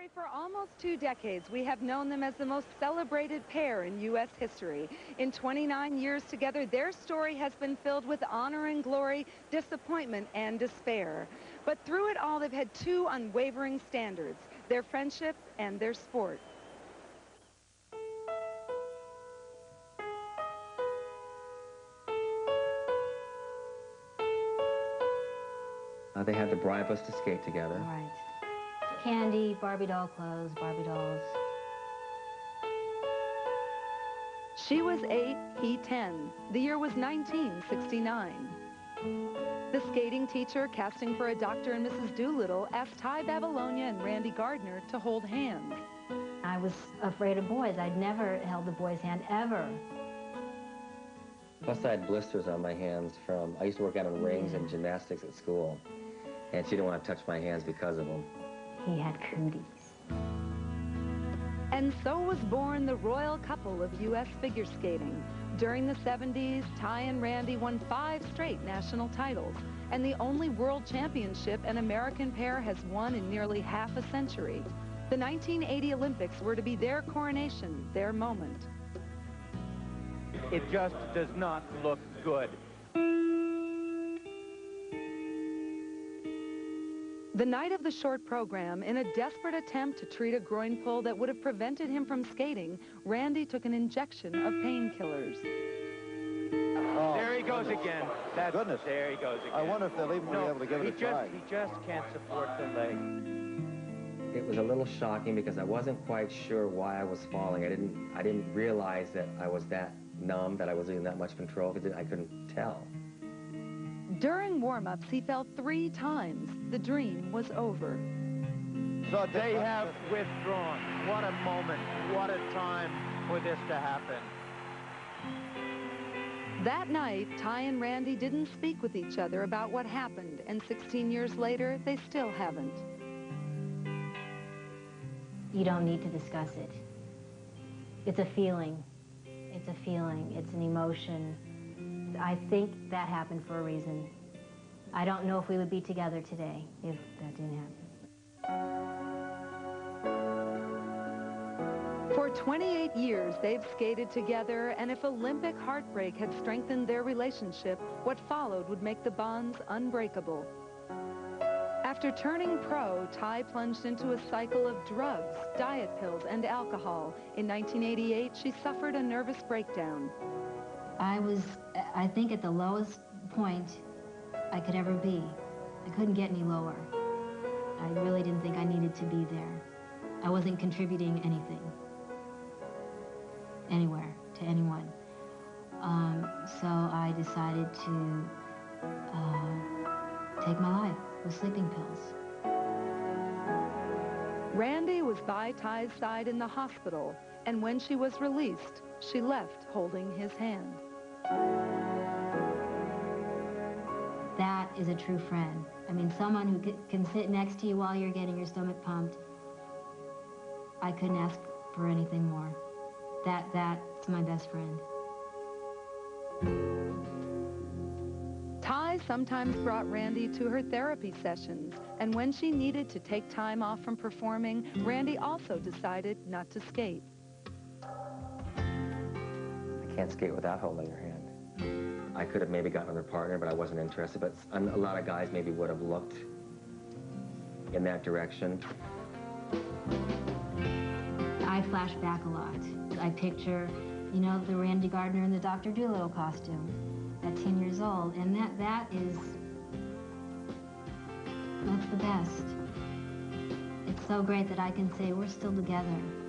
For almost 2 decades, we have known them as the most celebrated pair in U.S. history. In 29 years together, their story has been filled with honor and glory, disappointment and despair. But through it all, they've had two unwavering standards, their friendship and their sport. They had to bribe us to skate together. All right. Candy, Barbie doll clothes, Barbie dolls. She was 8, he 10. The year was 1969. The skating teacher, casting for a Dr. and Mrs. Doolittle, asked Tai Babilonia and Randy Gardner to hold hands. I was afraid of boys. I'd never held a boy's hand, ever. Plus I had blisters on my hands from, I used to work out on rings and gymnastics at school. And she didn't want to touch my hands because of them. He had cooties. And so was born the royal couple of U.S. figure skating. During the 70s, Tai and Randy won 5 straight national titles, and the only world championship an American pair has won in nearly half a century. The 1980 Olympics were to be their coronation, their moment. It just does not look good. The night of the short program, in a desperate attempt to treat a groin pull that would have prevented him from skating, Randy took an injection of painkillers. Oh, there he goes again. Goodness. There he goes again. I wonder if they'll even be able to give it a try. He just can't support the leg. It was a little shocking because I wasn't quite sure why I was falling. I didn't realize that I was that numb, that I was in that much control, because I couldn't tell. During warm-ups, he fell 3 times. The dream was over. So they have withdrawn. What a moment. What a time for this to happen. That night, Tai and Randy didn't speak with each other about what happened, and 16 years later, they still haven't. You don't need to discuss it. It's a feeling. It's a feeling. It's an emotion. I think that happened for a reason. I don't know if we would be together today if that didn't happen. For 28 years, they've skated together, and if Olympic heartbreak had strengthened their relationship, what followed would make the bonds unbreakable. After turning pro, Tai plunged into a cycle of drugs, diet pills, and alcohol. In 1988, she suffered a nervous breakdown. I was, I think, at the lowest point I could ever be. I couldn't get any lower. I really didn't think I needed to be there. I wasn't contributing anything, anywhere, to anyone. So I decided to take my life with sleeping pills. Randy was by Tai's side in the hospital, and when she was released, she left holding his hand. That is a true friend. I mean, someone who can sit next to you while you're getting your stomach pumped. I couldn't ask for anything more. That's my best friend. Tai sometimes brought Randy to her therapy sessions, and when she needed to take time off from performing, Randy also decided not to skate. I can't skate without holding her hand. I could have maybe gotten another partner, but I wasn't interested. But a lot of guys maybe would have looked in that direction. I flash back a lot. I picture, you know, the Randy Gardner in the Dr. Doolittle costume at 10 years old, and that's the best. It's so great that I can say we're still together.